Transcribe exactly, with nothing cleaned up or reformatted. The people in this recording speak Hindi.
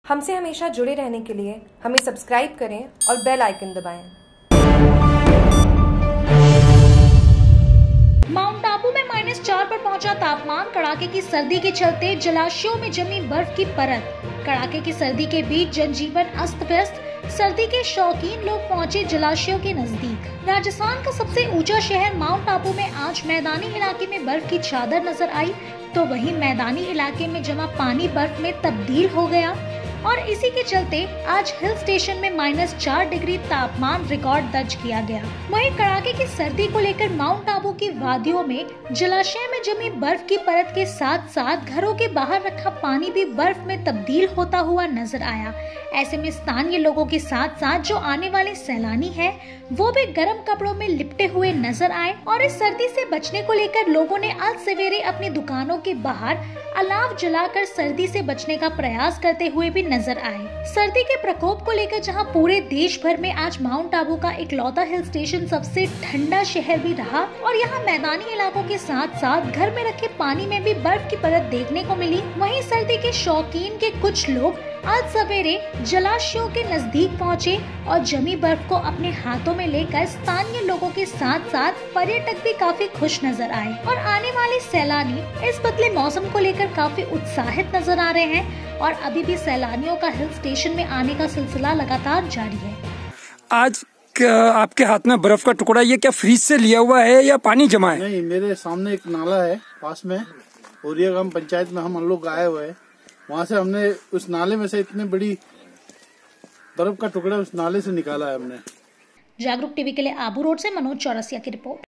हमसे हमेशा जुड़े रहने के लिए हमें सब्सक्राइब करें और बेल आइकन दबाएं। माउंट आबू में माइनस चार पर पहुंचा तापमान। कड़ाके की सर्दी के चलते जलाशयों में जमी बर्फ की परत। कड़ाके की सर्दी के बीच जनजीवन अस्त व्यस्त। सर्दी के शौकीन लोग पहुंचे जलाशयों के नजदीक। राजस्थान का सबसे ऊंचा शहर माउंट आबू में आज मैदानी इलाके में बर्फ की चादर नजर आई, तो वहीं मैदानी इलाके में जमा पानी बर्फ में तब्दील हो गया और इसी के चलते आज हिल स्टेशन में माइनस चार डिग्री तापमान रिकॉर्ड दर्ज किया गया। वहीं कड़ाके की सर्दी को लेकर माउंट आबू की वादियों में जलाशय में जमी बर्फ की परत के साथ साथ घरों के बाहर रखा पानी भी बर्फ में तब्दील होता हुआ नजर आया। ऐसे में स्थानीय लोगों के साथ साथ जो आने वाले सैलानी हैं, वो भी गर्म कपड़ों में लिपटे हुए नजर आए और इस सर्दी से बचने को लेकर लोगों ने आज सवेरे अपनी दुकानों के बाहर अलाव जलाकर सर्दी से बचने का प्रयास करते हुए भी नजर आए। सर्दी के प्रकोप को लेकर जहां पूरे देश भर में आज माउंट आबू का इकलौता हिल स्टेशन सबसे ठंडा शहर भी रहा और यहां मैदानी इलाकों के साथ साथ घर में रखे पानी में भी बर्फ की परत देखने को मिली। वहीं सर्दी के शौकीन के कुछ लोग आज सवेरे जलाशयों के नजदीक पहुंचे और जमी बर्फ को अपने हाथों में लेकर स्थानीय लोगों के साथ साथ पर्यटक भी काफी खुश नजर आए और आने वाले सैलानी इस बदले मौसम को लेकर काफी उत्साहित नजर आ रहे हैं और अभी भी सैलानियों का हिल स्टेशन में आने का सिलसिला लगातार जारी है। आज आपके हाथ में बर्फ का टुकड़ा, ये क्या फ्रीज से लिया हुआ है या पानी जमा है? नहीं, मेरे सामने एक नाला है पास में, ओरिया ग्राम पंचायत में हम लोग आए हुए हैं। वहाँ से हमने उस नाले में से इतनी बड़ी बर्फ का टुकड़ा उस नाले से निकाला है हमने। जागरूक टीवी के लिए आबू रोड से मनोज चौरसिया की रिपोर्ट।